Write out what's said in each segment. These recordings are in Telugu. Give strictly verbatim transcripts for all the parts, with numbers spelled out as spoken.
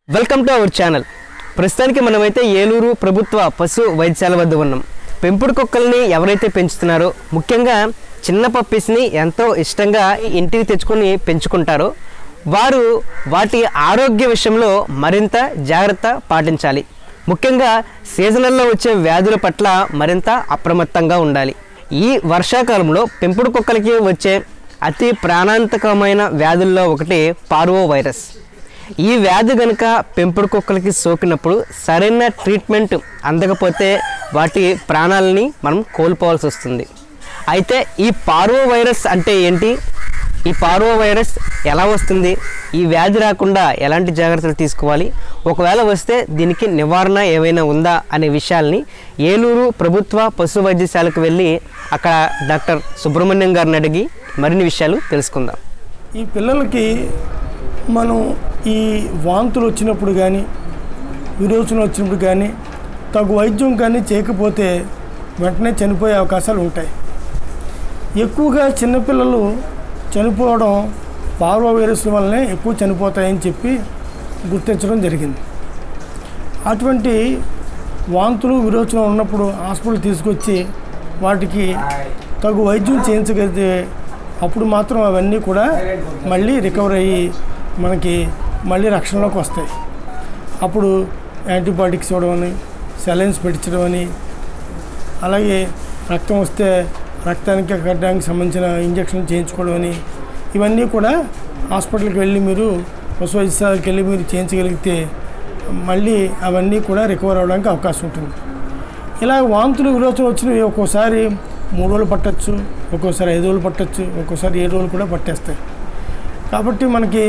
Welcome to our channel. ప్రస్తుతానికి మనమైతే ఏలూరు ప్రభుత్వ పశు వైద్యశాల వద్ద ఉన్నాం. పెంపుడు కుక్కల్ని ఎవరైతే పెంచుతున్నారో, ముఖ్యంగా చిన్న పప్పీస్ని ఎంతో ఇష్టంగా ఇంటికి తెచ్చుకొని పెంచుకుంటారో వారు వాటి ఆరోగ్య విషయంలో మరింత జాగ్రత్త పాటించాలి. ముఖ్యంగా సీజనల్లో వచ్చే వ్యాధుల పట్ల మరింత అప్రమత్తంగా ఉండాలి. ఈ వర్షాకాలంలో పెంపుడు కుక్కలకి వచ్చే అతి ప్రాణాంతకమైన వ్యాధుల్లో ఒకటి పార్వో వైరస్. ఈ వ్యాధి కనుక పెంపుడు కుక్కలకి సోకినప్పుడు సరైన ట్రీట్మెంట్ అందకపోతే వాటి ప్రాణాలని మనం కోల్పోవాల్సి వస్తుంది. అయితే ఈ పార్వో వైరస్ అంటే ఏంటి, ఈ పార్వో వైరస్ ఎలా వస్తుంది, ఈ వ్యాధి రాకుండా ఎలాంటి జాగ్రత్తలు తీసుకోవాలి, ఒకవేళ వస్తే దీనికి నివారణ ఏమైనా ఉందా అనే విషయాల్ని ఏలూరు ప్రభుత్వ పశు వైద్యశాలకు వెళ్ళి అక్కడ డాక్టర్ సుబ్రహ్మణ్యం గారిని అడిగి మరిన్ని విషయాలు తెలుసుకుందాం. ఈ పిల్లలకి మనం ఈ వాంతులు వచ్చినప్పుడు కానీ విరోచన వచ్చినప్పుడు కానీ తగు వైద్యం కానీ చేయకపోతే వెంటనే చనిపోయే అవకాశాలు ఉంటాయి. ఎక్కువగా చిన్నపిల్లలు చనిపోవడం పార్వో వైరస్ వల్లనే ఎక్కువ చనిపోతాయని చెప్పి గుర్తించడం జరిగింది. అటువంటి వాంతులు విరోచన ఉన్నప్పుడు హాస్పిటల్ తీసుకొచ్చి వాటికి తగు వైద్యం చేయించగలిగితే అప్పుడు మాత్రం అవన్నీ కూడా మళ్ళీ రికవర్ అయ్యి మనకి మళ్ళీ రక్షణలోకి వస్తాయి. అప్పుడు యాంటీబయాటిక్స్ ఇవ్వడం అని, సెలైన్స్ పెట్టించడం అని, అలాగే రక్తం వస్తే రక్తానికి కట్టడానికి సంబంధించిన ఇంజక్షన్లు చేయించుకోవడం అని, ఇవన్నీ కూడా హాస్పిటల్కి వెళ్ళి మీరు పశు వైద్యశాలకు వెళ్ళి మీరు చేయించగలిగితే మళ్ళీ అవన్నీ కూడా రికవర్ అవ్వడానికి అవకాశం ఉంటుంది. ఇలా వాంతులు విరోచన వచ్చినవి ఒక్కోసారి మూడు రోజులు పట్టచ్చు, ఒక్కోసారి ఐదు రోజులు పట్టచ్చు, ఒక్కోసారి ఏడు రోజులు కూడా పట్టేస్తాయి. కాబట్టి మనకి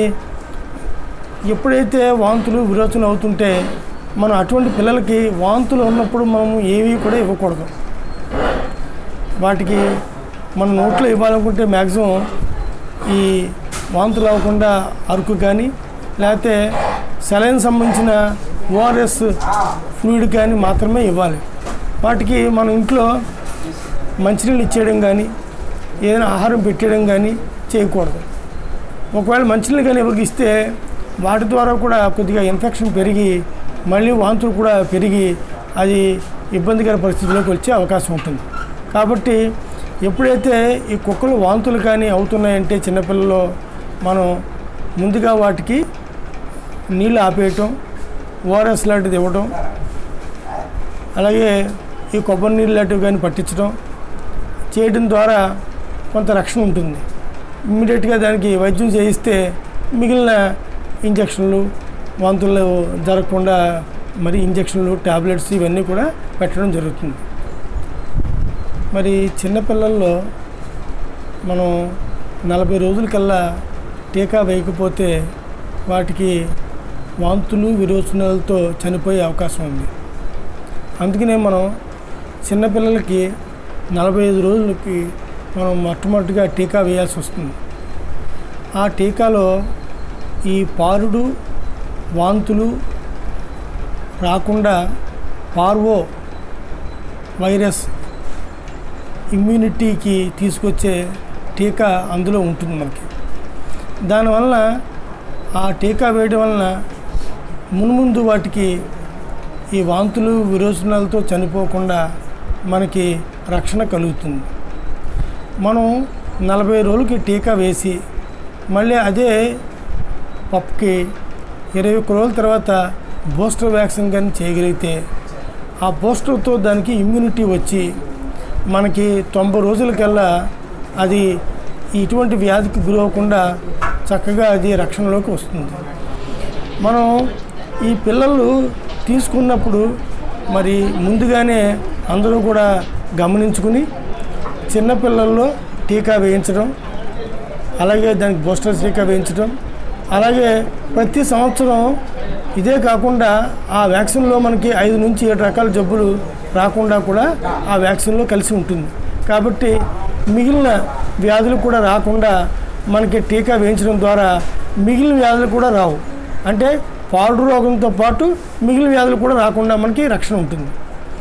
ఎప్పుడైతే వాంతులు విరోచన అవుతుంటే మనం అటువంటి పిల్లలకి వాంతులు ఉన్నప్పుడు మనము ఏవి కూడా ఇవ్వకూడదు. వాటికి మనం నోట్లో ఇవ్వాలనుకుంటే మ్యాక్సిమం ఈ వాంతులు అవ్వకుండా అరుకు కానీ లేకపోతే సెలైన్ సంబంధించిన ఓఆర్ఎస్ ఫ్లూయిడ్ కానీ మాత్రమే ఇవ్వాలి. వాటికి మన ఇంట్లో మంచినీళ్ళు ఇచ్చేయడం కానీ ఏదైనా ఆహారం పెట్టేయడం కానీ చేయకూడదు. ఒకవేళ మంచినీళ్ళు కానీ ఎవరికి ఇస్తే వాటి ద్వారా కూడా కొద్దిగా ఇన్ఫెక్షన్ పెరిగి మళ్ళీ వాంతులు కూడా పెరిగి అది ఇబ్బందికర పరిస్థితుల్లోకి వచ్చే అవకాశం ఉంటుంది. కాబట్టి ఎప్పుడైతే ఈ కుక్కలు వాంతులు కానీ అవుతున్నాయంటే చిన్నపిల్లలు మనం ముందుగా వాటికి నీళ్ళు ఆపేయటం, ఓఆర్ఎస్ లాంటిది ఇవ్వటం, అలాగే ఈ కొబ్బరి నీళ్ళు లాంటివి కానీ పట్టించడం చేయడం ద్వారా కొంత రక్షణ ఉంటుంది. ఇమ్మీడియట్గా దానికి వైద్యం చేయిస్తే మిగిలిన ఇంజక్షన్లు వాంతులు జరగకుండా మరి ఇంజక్షన్లు ట్యాబ్లెట్స్ ఇవన్నీ కూడా పెట్టడం జరుగుతుంది. మరి చిన్నపిల్లల్లో మనం నలభై రోజులకల్లా టీకా వేయకపోతే వాటికి వాంతులు విరోచనాలతో చనిపోయే అవకాశం ఉంది. అందుకనే మనం చిన్నపిల్లలకి నలభై ఐదు రోజులకి మనం మొట్టమొదటిగా టీకా వేయాల్సి వస్తుంది. ఆ టీకాలో ఈ పారుడు వాంతులు రాకుండా పార్వో వైరస్ ఇమ్యూనిటీకి తీసుకొచ్చే టీకా అందులో ఉంటుంది మనకి. దానివల్ల ఆ టీకా వేయడం వలన మున్ముందు వాటికి ఈ వాంతులు విరోచనాలతో చనిపోకుండా మనకి రక్షణ కలుగుతుంది. మనం నలభై రోజులకి టీకా వేసి మళ్ళీ అదే పప్కి ఇరవై ఒక్క రోజుల తర్వాత బూస్టర్ వ్యాక్సిన్ కానీ చేయగలిగితే ఆ బూస్టర్తో దానికి ఇమ్యూనిటీ వచ్చి మనకి తొంభై రోజులకల్లా అది ఇటువంటి వ్యాధికి గురవకుండా చక్కగా అది రక్షణలోకి వస్తుంది. మనం ఈ పిల్లలు తీసుకున్నప్పుడు మరి ముందుగానే అందరూ కూడా గమనించుకుని చిన్నపిల్లల్లో టీకా వేయించడం, అలాగే దానికి బూస్టర్ టీకా వేయించడం, అలాగే ప్రతి సంవత్సరం ఇదే కాకుండా ఆ వ్యాక్సిన్లో మనకి ఐదు నుంచి ఏడు రకాల జబ్బులు రాకుండా కూడా ఆ వ్యాక్సిన్లో కలిసి ఉంటుంది. కాబట్టి మిగిలిన వ్యాధులు కూడా రాకుండా మనకి టీకా వేయించడం ద్వారా మిగిలిన వ్యాధులు కూడా రావు. అంటే పాడు రోగంతో పాటు మిగిలిన వ్యాధులు కూడా రాకుండా మనకి రక్షణ ఉంటుంది.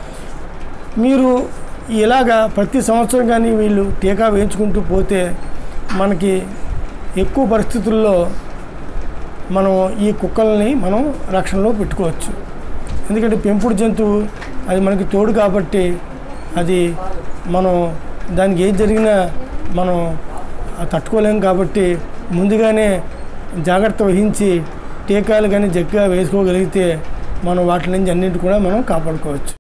మీరు ఇలాగా ప్రతి సంవత్సరం కానీ వీళ్ళు టీకా వేయించుకుంటూ పోతే మనకి ఎక్కువ పరిస్థితుల్లో మనం ఈ కుక్కల్ని మనం రక్షణలో పెట్టుకోవచ్చు. ఎందుకంటే పెంపుడు జంతువు అది మనకి తోడు కాబట్టి అది మనం దానికి ఏది జరిగినా మనం తట్టుకోలేము. కాబట్టి ముందుగానే జాగ్రత్త వహించి టీకాలు కానీ జగ్గా వేసుకోగలిగితే మనం వాటి నుంచి అన్నింటి కూడా మనం కాపాడుకోవచ్చు.